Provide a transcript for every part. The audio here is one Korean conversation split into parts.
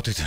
모두들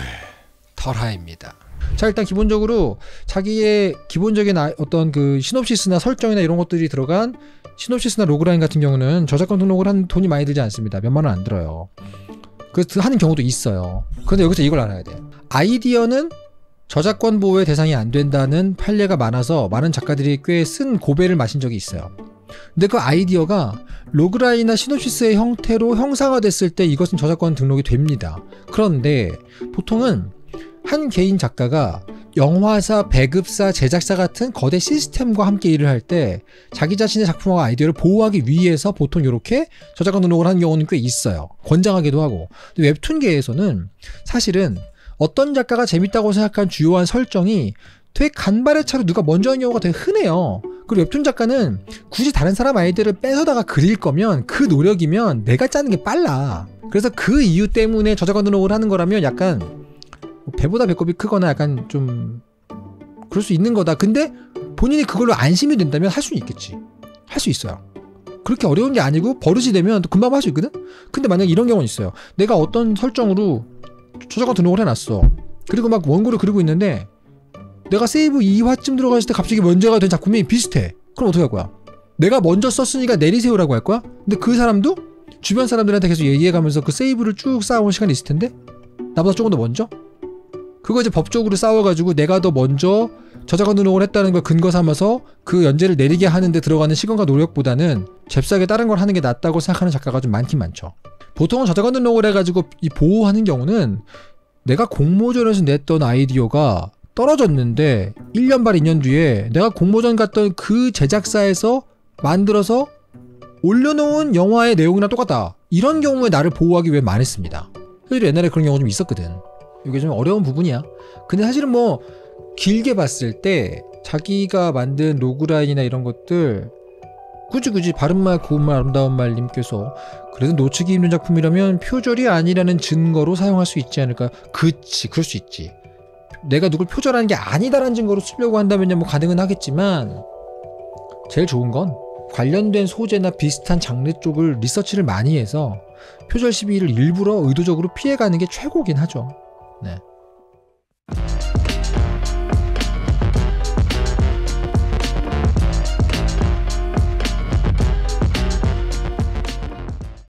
털하입니다. 자, 일단 기본적으로 자기의 기본적인 어떤 그 시놉시스나 설정이나 이런 것들이 들어간 시놉시스나 로그라인 같은 경우는 저작권 등록을 한 돈이 많이 들지 않습니다. 몇만 원 안 들어요. 그래서 하는 경우도 있어요. 그런데 여기서 이걸 알아야 돼. 아이디어는 저작권 보호의 대상이 안 된다는 판례가 많아서 많은 작가들이 꽤 쓴 고배를 마신 적이 있어요. 근데 그 아이디어가 로그라인이나 시놉시스의 형태로 형상화됐을 때 이것은 저작권 등록이 됩니다. 그런데 보통은 한 개인 작가가 영화사, 배급사, 제작사 같은 거대 시스템과 함께 일을 할 때 자기 자신의 작품과 아이디어를 보호하기 위해서 보통 이렇게 저작권 등록을 하는 경우는 꽤 있어요. 권장하기도 하고. 근데 웹툰계에서는 사실은 어떤 작가가 재밌다고 생각한 주요한 설정이 되게 간발의 차로 누가 먼저 하는 경우가 되게 흔해요. 그리고 웹툰 작가는 굳이 다른 사람 아이디어를 뺏어다가 그릴 거면 그 노력이면 내가 짜는 게 빨라. 그래서 그 이유 때문에 저작권 등록을 하는 거라면 약간 배보다 배꼽이 크거나 약간 좀 그럴 수 있는 거다. 근데 본인이 그걸로 안심이 된다면 할 수는 있겠지. 할 수 있어요. 그렇게 어려운 게 아니고 버릇이 되면 또 금방 할 수 있거든. 근데 만약에 이런 경우는 있어요. 내가 어떤 설정으로 저작권 등록을 해놨어. 그리고 막 원고를 그리고 있는데 내가 세이브 2화쯤 들어갔을 때 갑자기 문제가 된 작품이 비슷해. 그럼 어떻게 할 거야? 내가 먼저 썼으니까 내리세요라고 할 거야? 근데 그 사람도 주변 사람들한테 계속 얘기해가면서 그 세이브를 쭉 쌓아온 시간이 있을 텐데 나보다 조금 더 먼저? 그거 이제 법적으로 싸워가지고 내가 더 먼저 저작권 등록을 했다는 걸 근거 삼아서 그 연재를 내리게 하는데 들어가는 시간과 노력보다는 잽싸게 다른 걸 하는 게 낫다고 생각하는 작가가 좀 많긴 많죠. 보통은 저작권 등록을 해가지고 이 보호하는 경우는 내가 공모전에서 냈던 아이디어가 떨어졌는데 1년 반 2년 뒤에 내가 공모전 갔던 그 제작사에서 만들어서 올려놓은 영화의 내용이랑 똑같다. 이런 경우에 나를 보호하기 위해 많이 씁니다. 사실 옛날에 그런 경우가 좀 있었거든. 이게 좀 어려운 부분이야. 근데 사실은 뭐 길게 봤을 때 자기가 만든 로그라인이나 이런 것들 굳이 바른말 고운말 아름다운 말 님께서 그래도 놓치기 힘든 작품이라면 표절이 아니라는 증거로 사용할 수 있지 않을까. 그치, 그럴 수 있지. 내가 누굴 표절하는 게 아니다라는 증거로 쓰려고 한다면 뭐 가능은 하겠지만 제일 좋은 건 관련된 소재나 비슷한 장르 쪽을 리서치를 많이 해서 표절 시비를 일부러 의도적으로 피해가는 게 최고긴 하죠. 네.